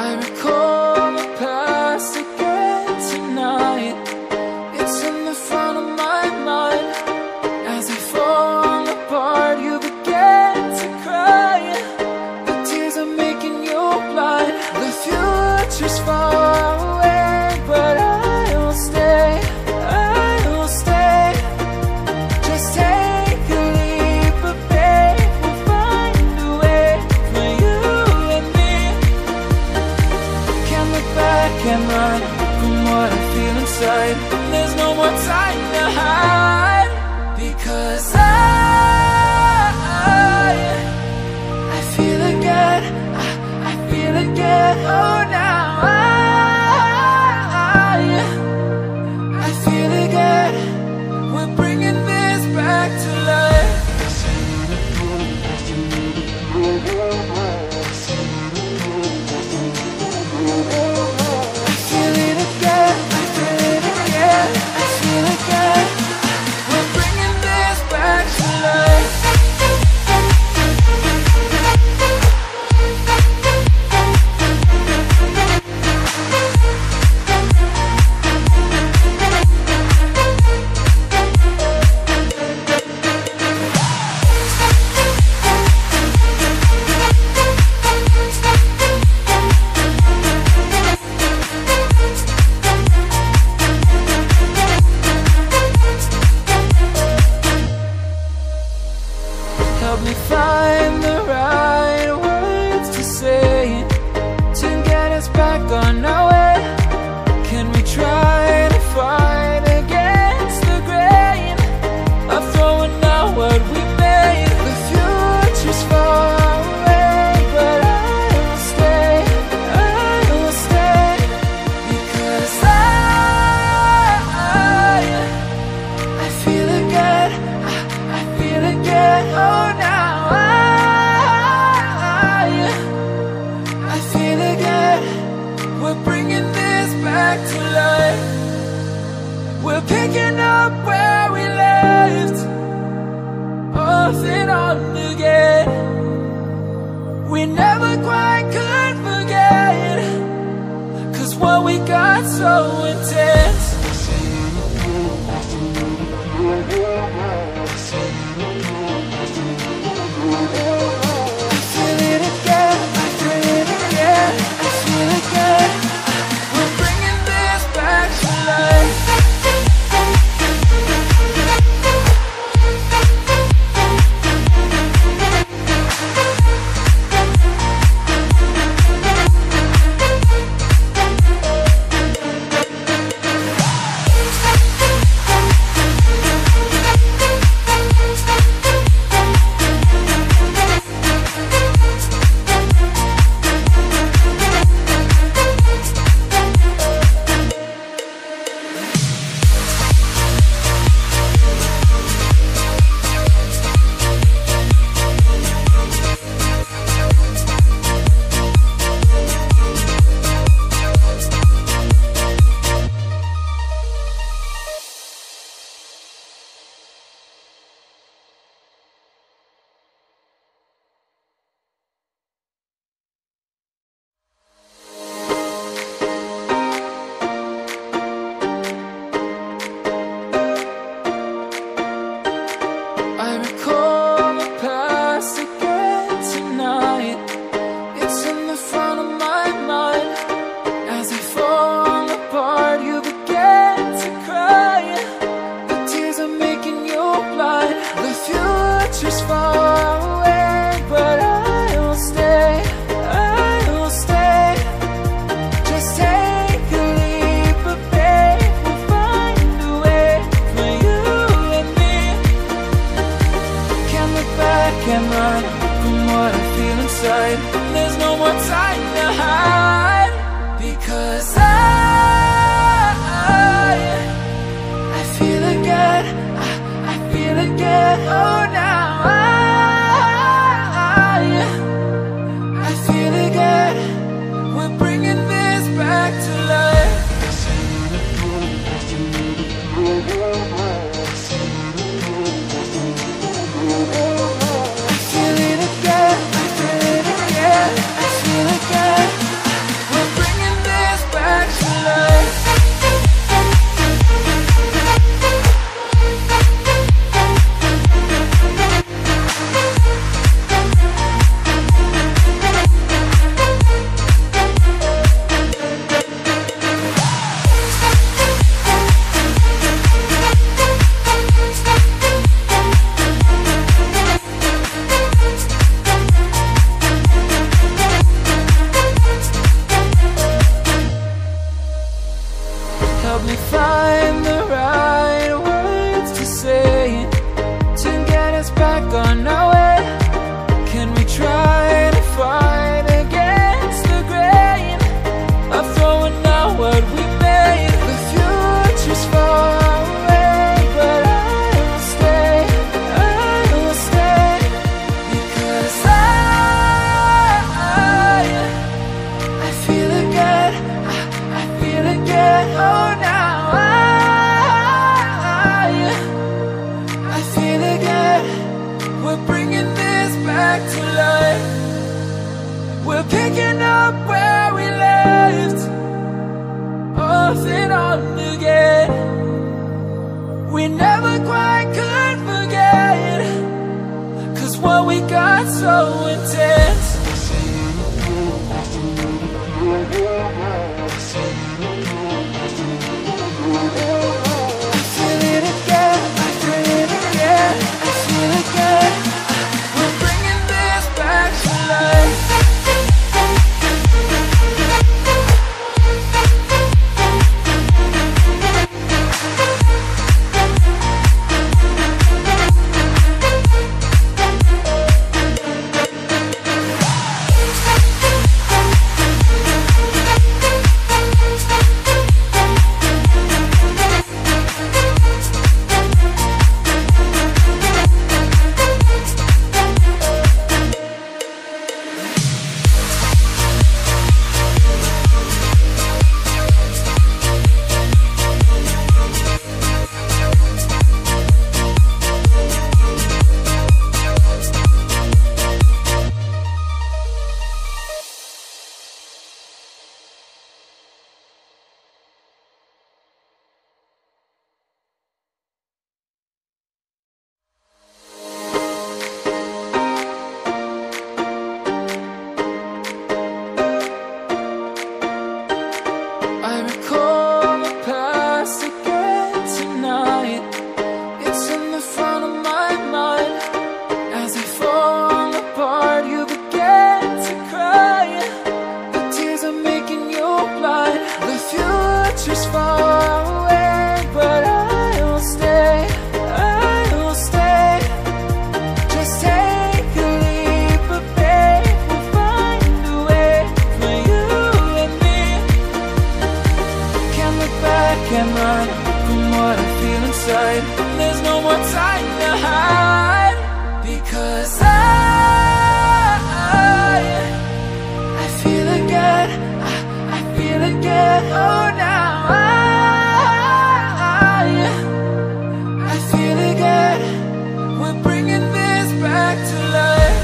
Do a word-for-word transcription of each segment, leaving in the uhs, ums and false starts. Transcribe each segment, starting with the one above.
I recall the past again tonight. It's in the front of my mind. As I fall apart, you begin to cry. The tears are making you blind. The future's far away, but I'll stay, I'll stay. Just take a leap, but babe, we'll find a way for you and me. Can't look back and run from what I feel inside. There's no more time to hide, because I, I feel again, I, I feel again. Oh, now I, I feel again. We're bringing this back to life. I feel it again, I feel it again, I feel again. We're bringing this back to life. Help me find the right words to say to get us back on our way. Can we try to fight against the grain of throwing out what we made? The future's far away, but I'll stay, I'll stay. Because I, I feel again, I, I feel again. Oh, now I, I feel again. We're bringing this back to life. We're picking up where we left off and on again. We never quite could forget, 'cause what we got so intense. I feel it again, I feel it again, I feel it again. We're bringing this back to life. I recall the past again tonight. It's in the front of my mind. As I fall apart, you begin to cry. The tears are making you blind. The future's far away, but I'll stay, I'll stay. Just take a leap, but babe, we'll find a way for you and me. Can't look back and run from what I feel inside. There's no more time to hide, because I, I feel again, I, I feel again. Oh, now I, I feel again. We're bringing this back to life. I feel it again, I feel it again, I feel again. picking up where we left, off and on again. We never quite could forget, 'cause what we got so intense. I feel it again, I feel it again, I feel it again. We're bringing this back to life. Can't run from what I feel inside. There's no more time to hide, because I, I feel again, I, I feel again. Oh, now I, I feel again. We're bringing this back to life.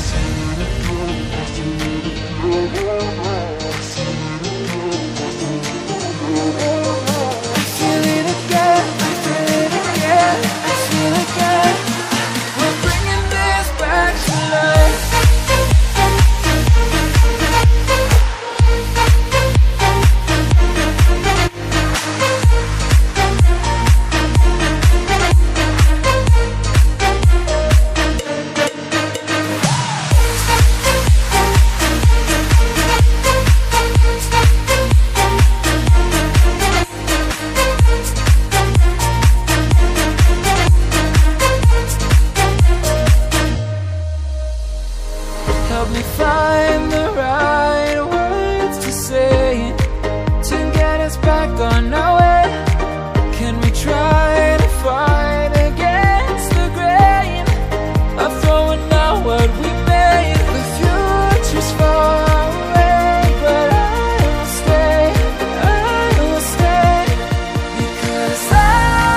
Help me find the right words to say to get us back on our way. Can we try to fight against the grain of throwing out what we made? The future's far away, but I will stay, I will stay, because I,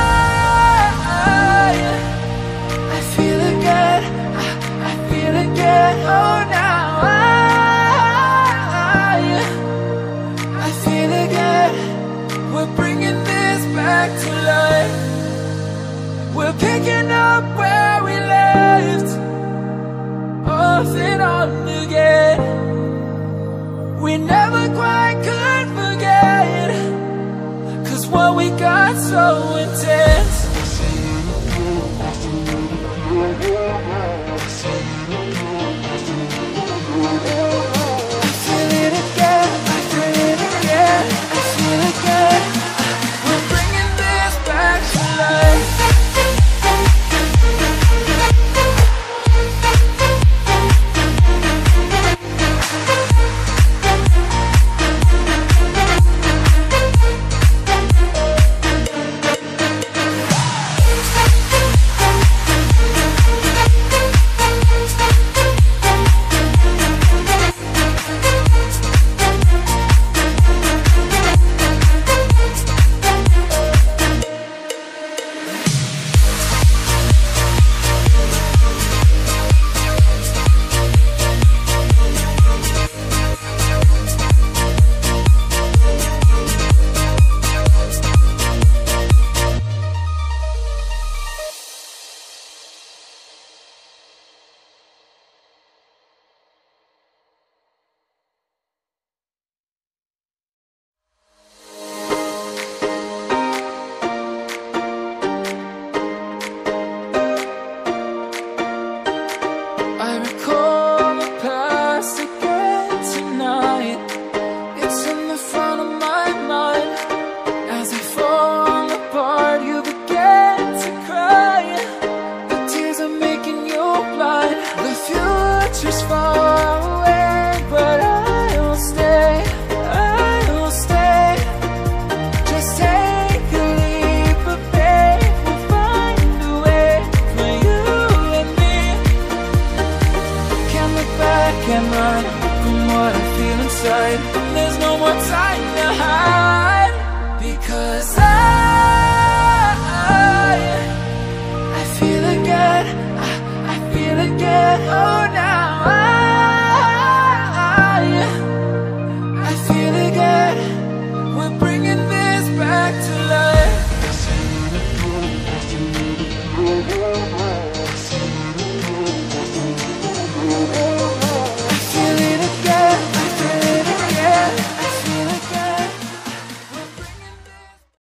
I feel again, I, I feel again. Oh, we're bringing this back to life. We're picking up where we left, off and on again. We never quite could forget, 'cause what we got so intense. I feel it again, I feel it again, I feel it again. We're bringing this back to life. time. There's no more time to hide. Because I, I feel again, I, I feel again. Oh,